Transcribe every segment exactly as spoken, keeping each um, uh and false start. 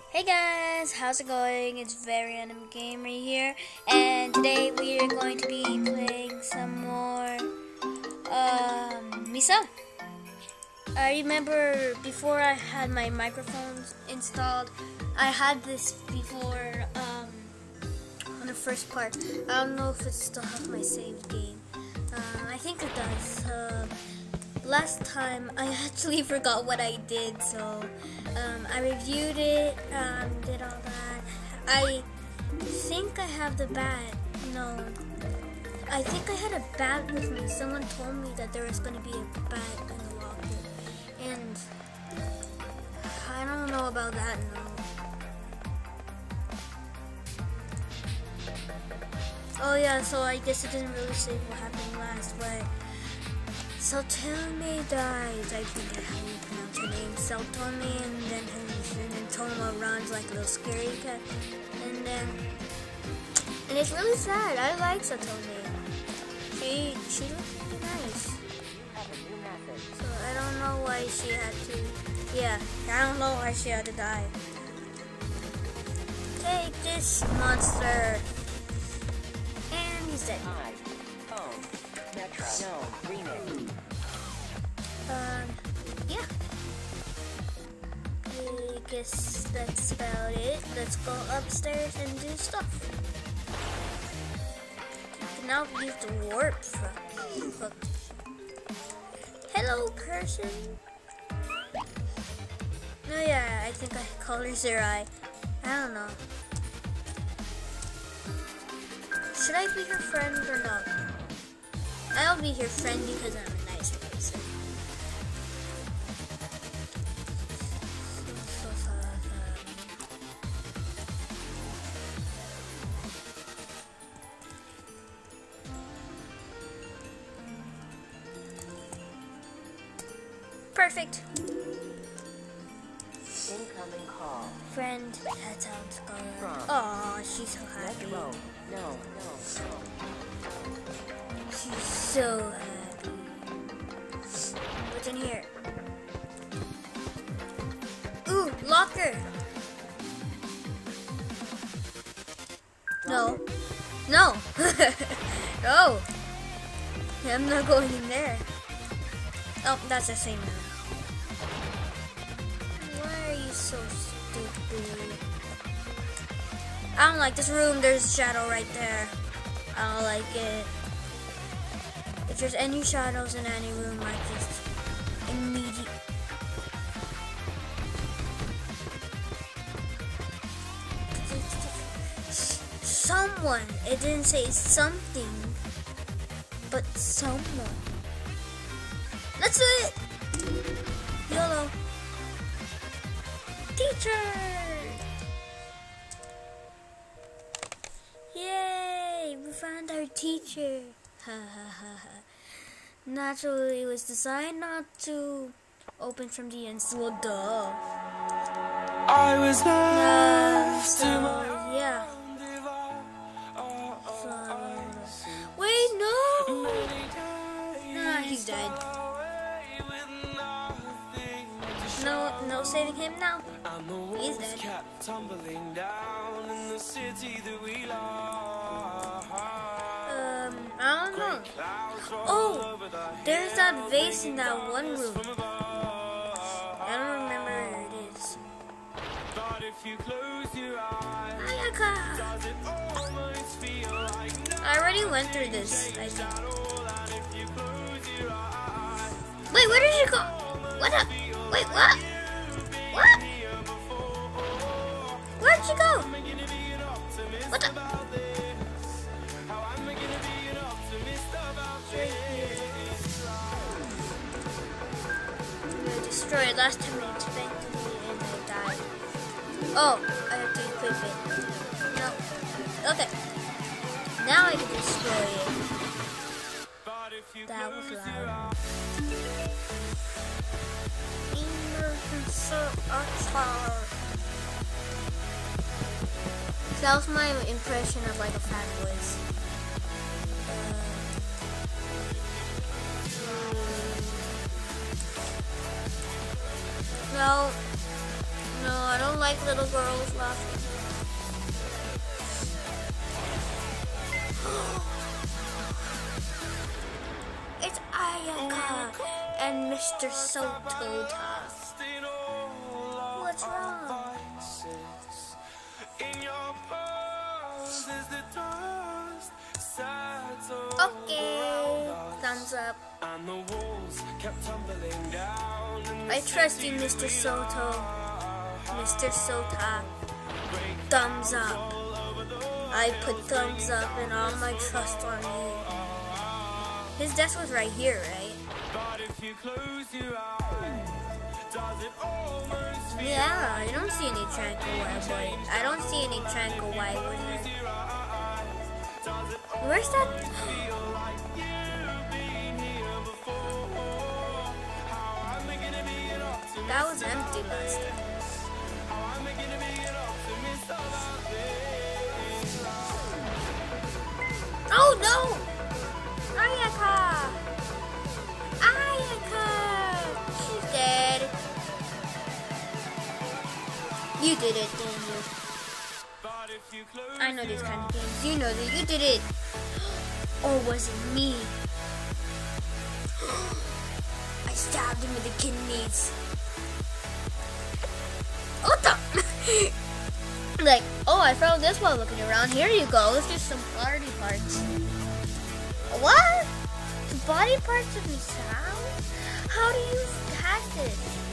Hey guys, how's it going? It's Very Random Gamer here, and today we are going to be playing some more um, Misao. I remember before I had my microphones installed, I had this before um, on the first part. I don't know if it still has my saved game. Uh, I think it does. Uh, last time I actually forgot what I did, so um, I reviewed it, um, did all that. I think I have the bat. No, I think I had a bat with me. Someone told me that there was going to be a bat in the locker, and I don't know about that now. Oh yeah, so I guess it didn't really say what happened last, but Saltome dies, I think that's how you pronounce her name. Saltome, and then and then Toma runs like a little scary cat. And then and it's really sad. I like Saltome. She she looks really nice. So I don't know why she had to yeah, I don't know why she had to die. Take this monster. And he's dead. Metro. No, remix. Um, yeah. I guess that's about it. Let's go upstairs and do stuff. You can now use the warp hook. Hello, person. Oh yeah, I think I colored their eye. I don't know. Should I be her friend or not? I'll be your friend because I'm a nice person. Perfect. Incoming call. Friend, that sounds good. Oh, she's so happy. No, no, no. She's so happy. What's in here? Ooh, locker. No. No. No. I'm not going in there. Oh, that's the same room. Why are you so stupid? I don't like this room. There's a shadow right there. I don't like it. If there's any shadows in any room, I just immediately. Someone. It didn't say something, but someone. Let's do it. YOLO. Teacher. Yay! We found our teacher. Ha ha ha ha. Naturally, it was designed not to open from the inside. Well, duh. I was lost Uh, so, yeah. So, wait, no! Nah, he's dead. No, no saving him now. He's dead. tumbling down in the city that we love. Um, I don't know. Oh, there's that vase in that one room. I don't remember where it is. But if you close your eyes, Ayaka! does it almost feel like I already went through this, I think. and if you close your eyes, Wait, where did you go? What up? Wait, what? What? Where'd you go? What the? how am I gonna be an optimist about Right here. I destroyed last time I expected me and I died. Oh, I have to equip it. No. Okay. Now I can destroy it. That was loud. That was my impression of like a fat voice. Uh, no, no, I don't don't like little girls laughing. It's Ayaka and Mister Sotota. What's wrong? Okay, thumbs up. I trust you, Mister Soto. Mister Sota. Thumbs up. I put thumbs up and all my trust on you. His desk was right here, right? Yeah, I don't see any tranquil white boy. I don't see any tranquil white wizard. Where's that? That was empty last time. Oh no! Ayaka! Ayaka! She's dead. You did it, didn't you? I know these kind of games. You know that you did it. Or was it me? I stabbed him in the kidneys. What the? Like, oh, I found this while looking around. Here you go. Let's do some body parts. What? The body parts of Misao? How do you catch it?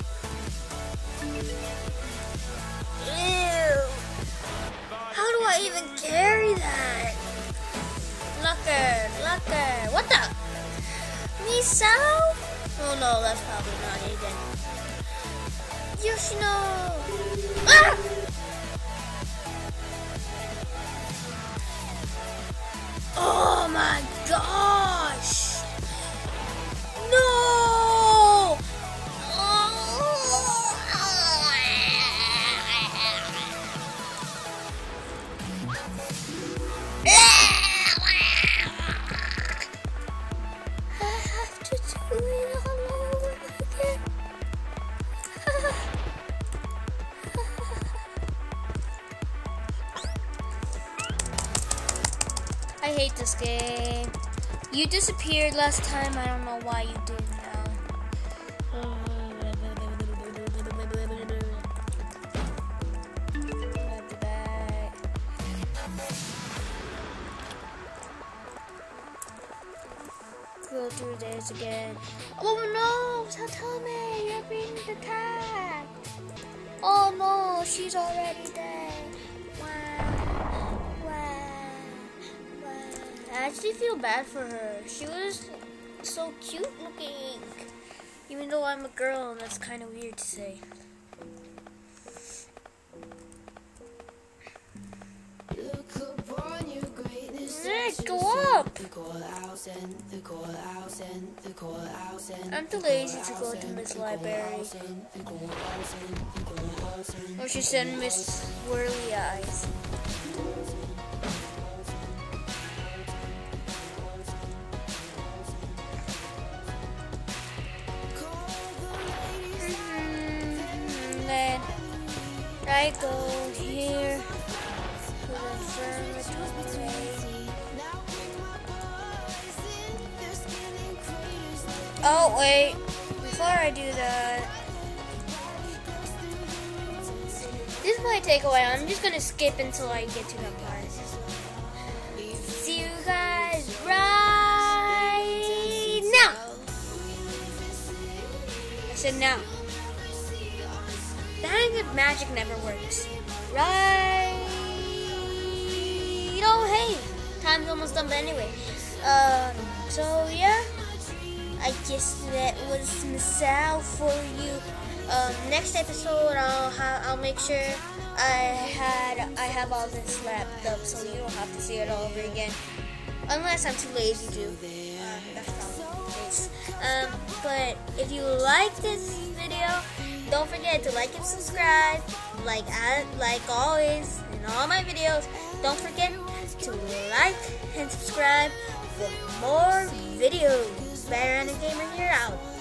Ew. How do I even carry that? Lucker, Lucker. What the? Misao? Oh no, that's probably not it then. Yoshino! Ah! Oh my gosh! No! I hate this game. You disappeared last time. I don't know why you did now. Go through this again. Oh no! Satome, you're being attacked. Oh no, she's already dead. I actually feel bad for her. She was so cute looking. Even though I'm a girl, and that's kind of weird to say. Nick, go up! I'm too lazy to go to Miss Library. Or she said Miss Swirly Eyes. I go here to the Oh wait, before I do that, this might take a while. I'm just gonna skip until I get to that part. See you guys right now. I said now. Dang it, magic never works. Right. Oh, hey. Time's almost done, but anyway. Uh, so, yeah. I guess that was Misao for you. Um, next episode, I'll, ha I'll make sure I had I have all this wrapped up so you don't have to see it all over again. Unless I'm too lazy to. Um, that's probably the case. Um, but if you like this video, don't forget to like and subscribe, like uh, like always in all my videos. Don't forget to like and subscribe for more videos. Better Random Gamer here out.